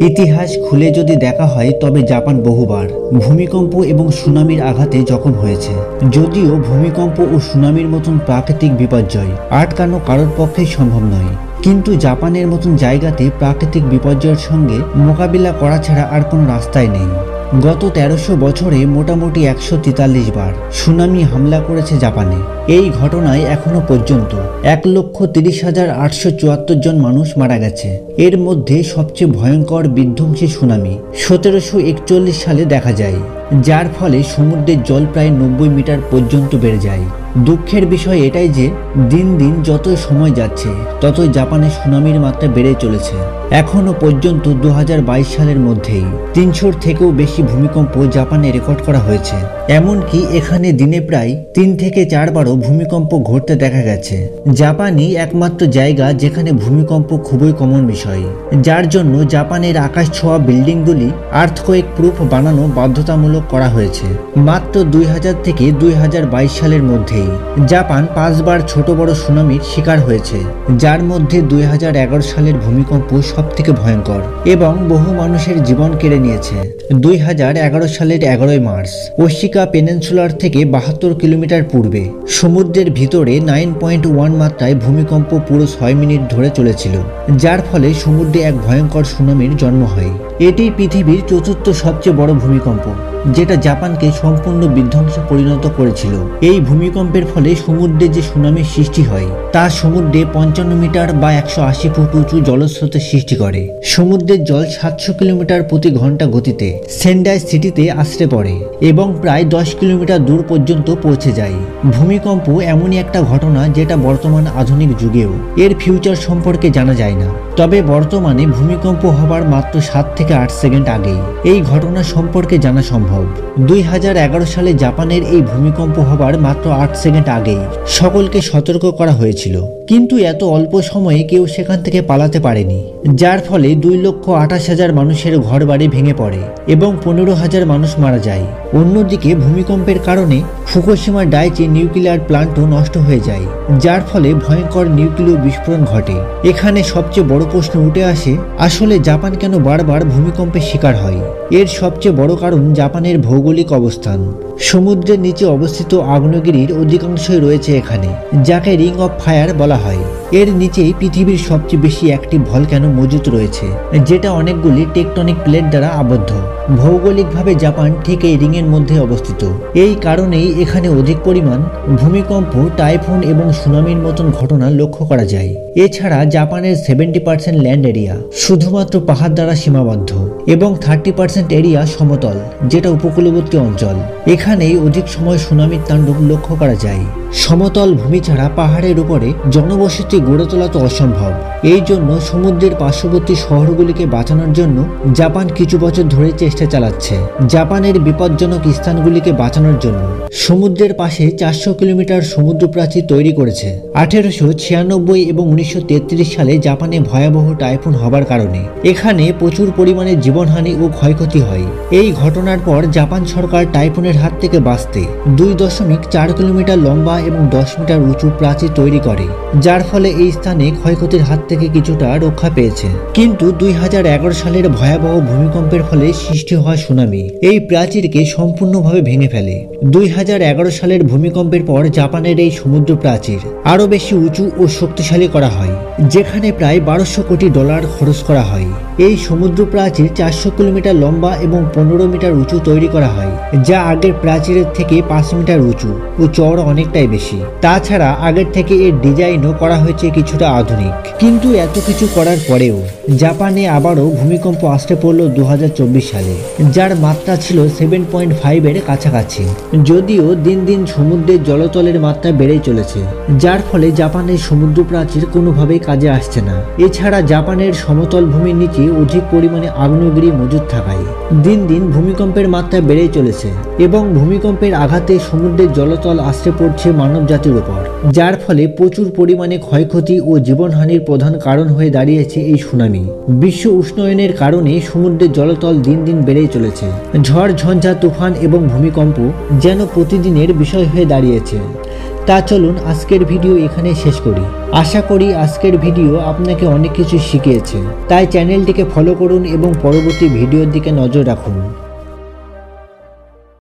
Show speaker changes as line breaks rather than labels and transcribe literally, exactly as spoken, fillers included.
ইতিহাস খুলে যদি দেখা হয় তবে জাপান বহুবার ভূমিকম্প এবং সুনামির আঘাতে জখম হয়েছে। যদিও ভূমিকম্প ও সুনামির মতন প্রাকৃতিক বিপর্যয় আটকানো কারোর পক্ষেই সম্ভব নয়, কিন্তু জাপানের মতন জায়গাতে প্রাকৃতিক বিপর্যয়ের সঙ্গে মোকাবিলা করা ছাড়া আর কোনো রাস্তাই নেই। গত তেরোশো বছরে মোটামুটি একশো তেতাল্লিশ বার সুনামি হামলা করেছে জাপানে। এই ঘটনায় এখনো পর্যন্ত এক লক্ষ তিরিশ হাজার আটশো চুয়াত্তর জন মানুষ মারা গেছে। এর মধ্যে সবচেয়ে ভয়ঙ্কর বিধ্বংসী সুনামি সতেরোশো একচল্লিশ সালে দেখা যায়, যার ফলে সমুদ্রের জল প্রায় নব্বই মিটার পর্যন্ত বেড়ে যায়। দুঃখের বিষয় এটাই যে দিন দিন যতই সময় যাচ্ছে ততই জাপানে সুনামির মাত্রা বেড়ে চলেছে। এখনো পর্যন্ত দু হাজার বাইশ সালের মধ্যেই তিনশোর থেকেও বেশি ভূমিকম্প জাপানে রেকর্ড করা হয়েছে। এমনকি এখানে দিনে প্রায় তিন থেকে চারবারও ভূমিকম্প ঘটতে দেখা গেছে। জাপানই একমাত্র জায়গা যেখানে ভূমিকম্প খুবই কমন বিষয়, যার জন্য জাপানের আকাশ ছোঁয়া বিল্ডিংগুলি আর্থকোয়েক প্রুফ বানানো বাধ্যতামূলক করা হয়েছে। মাত্র দুই হাজার থেকে দুই হাজার বাইশ সালের মধ্যে জাপান পাঁচবার ছোট বড় সুনামির শিকার হয়েছে, যার মধ্যে দুই হাজার এগারো সালের ভূমিকম্প সব থেকে ভয়ঙ্কর এবং বহু মানুষের জীবন কেড়ে নিয়েছে। দুই হাজার এগারো সালের এগারোই মার্চ ওশিকা পেনিনসুলার থেকে বাহাত্তর কিলোমিটার পূর্বে সমুদ্রের ভিতরে নাইন পয়েন্ট ওয়ান মাত্রায় ভূমিকম্প পুরো ছয় মিনিট ধরে চলেছিল, যার ফলে সমুদ্রে এক ভয়ঙ্কর সুনামির জন্ম হয়। এটি পৃথিবীর চতুর্থ সবচেয়ে বড় ভূমিকম্প, যেটা জাপানকে সম্পূর্ণ বিধ্বংসে পরিণত করেছিল। এই ভূমিকম্পের ফলে সমুদ্রে যে সুনামির সৃষ্টি হয় তা সমুদ্রে পঞ্চান্ন মিটার বা একশো আশি ফুট উঁচু জলস্রোতের সৃষ্টি করে। সমুদ্রের জল সাতশো কিলোমিটার প্রতি ঘন্টা গতিতে সেন্ডাই সিটিতে আছড়ে পড়ে এবং প্রায় দশ কিলোমিটার দূর পর্যন্ত পৌঁছে যায়। ভূমিকম্প এমনই একটা ঘটনা যেটা বর্তমান আধুনিক যুগেও এর ফিউচার সম্পর্কে জানা যায় না। তবে বর্তমানে ভূমিকম্প হবার মাত্র সাত থেকে আট সেকেন্ড আগেই এই ঘটনা সম্পর্কে জানা সম্ভব। দুই হাজার এগারো সালে জাপানের এই ভূমিকম্প হবার মাত্র আট সেকেন্ড আগেই সকলকে সতর্ক করা হয়েছিল, কিন্তু এত অল্প সময়ে কেউ সেখান থেকে পালাতে পারেনি, যার ফলে দুই লক্ষ আঠাশ হাজার মানুষের ঘর বাড়ি ভেঙে পড়ে এবং পনেরো হাজার মানুষ মারা যায়। অন্যদিকে ভূমিকম্পের কারণে ফুকুশিমা ডাইচি নিউক্লিয়ার প্লান্টও নষ্ট হয়ে যায়, যার ফলে ভয়ঙ্কর নিউক্লিয় বিস্ফোরণ ঘটে। এখানে সবচেয়ে বড় প্রশ্ন উঠে আসে, আসলে জাপান কেন বারবার ভূমিকম্পের শিকার হয়? এর সবচেয়ে বড় কারণ জাপানের ভৌগোলিক অবস্থান। সমুদ্রের নিচে অবস্থিত আগ্নেয়গিরির অধিকাংশই রয়েছে এখানে, যাকে রিং অফ ফায়ার বলা হয়। এর নিচেই পৃথিবীর সবচেয়ে বেশি অ্যাক্টিভ ভলক্যানো মজুত রয়েছে, যেটা অনেকগুলি টেকটনিক প্লেট দ্বারা আবদ্ধ। ভৌগোলিকভাবে জাপান ঠিক এই রিং এর মধ্যে অবস্থিত। এই কারণেই এখানে অধিক পরিমাণ ভূমিকম্প, টাইফুন এবং সুনামির মতন ঘটনা লক্ষ্য করা যায়। এছাড়া জাপানের সেভেন্টি পার্সেন্ট ল্যান্ড এরিয়া শুধুমাত্র পাহাড় দ্বারা সীমাবদ্ধ এবং থার্টি পার্সেন্ট এরিয়া সমতল, যেটা উপকূলবর্তী অঞ্চল। এখানেই অধিক সময় সুনামির তাণ্ডব লক্ষ্য করা যায়। সমতল ভূমি ছাড়া পাহাড়ের উপরে জনবসতি গড়ে তোলা তো অসম্ভব। এই জন্য সমুদ্রের পার্শ্ববর্তী শহরগুলিকে বাঁচানোর জন্য জাপান কিছু বছর ধরে চেষ্টা চালাচ্ছে। জাপানের বিপজ্জনক স্থানগুলিকে বাঁচানোর জন্য সমুদ্রের পাশে চারশো কিলোমিটার সমুদ্র প্রাচীর তৈরি করেছে। আঠেরোশো ছিয়ানব্বই এবং উনিশশো তেত্রিশ সালে জাপানে ভয়াবহ টাইফুন হবার কারণে এখানে প্রচুর পরিমাণে জীবনহানি ও ক্ষয়ক্ষতি হয়। এই ঘটনার পর জাপান সরকার টাইফুনের হাত থেকে বাঁচতে দুই দশমিক চার কিলোমিটার লম্বা এবং দশ মিটার উঁচু প্রাচীর তৈরি করে, যার ফলে এই স্থানে ক্ষয়ক্ষতির হাত থেকে কিছুটা রক্ষা পেয়েছে। কিন্তু দুই হাজার এগারো সালের ভয়াবহ ভূমিকম্পের ফলে সৃষ্টি হওয়া সুনামি এই প্রাচীরকে সম্পূর্ণভাবে ভেঙে ফেলে। দুই হাজার এগারো সালের ভূমিকম্পের পর জাপানের এই সমুদ্র প্রাচীর আরো বেশি উঁচু ও শক্তিশালী করা হয়, যেখানে প্রায় বারোশো কোটি ডলার খরচ করা হয়। এই সমুদ্র প্রাচীর চারশো কিলোমিটার লম্বা এবং পনেরো মিটার উঁচু তৈরি করা হয়, যা আগের প্রাচীরের থেকে পাঁচ মিটার উঁচু ও চওড়া অনেকটাই বেশি। তাছাড়া আগের থেকে এর ডিজাইনও করা হয়েছে কিছুটা আধুনিক। কিন্তু এত কিছু করার পরেও জাপানে আবারও ভূমিকম্প আসতে পড়লো দু হাজার চব্বিশ সালে, যার মাত্রা ছিল সেভেন পয়েন্ট ফাইভ এর কাছাকাছি। যদিও দিন দিন সমুদ্রের জলতলের মাত্রা বেড়েই চলেছে, যার ফলে জাপানের সমুদ্র প্রাচীর কোনোভাবেই কাজে আসছে না। এছাড়া জাপানের সমতল ভূমির নিচে অধিক পরিমাণে আগ্নেয়গিরি মজুদ থাকায় দিন দিন ভূমিকম্পের মাত্রা বেড়েই চলেছে এবং ভূমিকম্পের আঘাতে সমুদ্রের জলতল আশ্রে পড়ছে মানব জাতির উপর, যার ফলে প্রচুর পরিমাণে ক্ষয়ক্ষতি ও জীবনহানির প্রধান কারণ হয়ে দাঁড়িয়েছে এই সুনামি। বিশ্ব উষ্ণায়নের কারণে সমুদ্রের জলতল দিন দিন বেড়েই চলেছে। ঝড় ঝঞ্ঝা, তুফান এবং ভূমিকম্প যেন প্রতিদিনের বিষয় হয়ে দাঁড়িয়েছে। তা চলুন আজকের ভিডিও এখানে শেষ করি। আশা করি আজকের ভিডিও আপনাকে অনেক কিছু শিখিয়েছে। তাই চ্যানেলটিকে ফলো করুন এবং পরবর্তী ভিডিওর দিকে নজর রাখুন।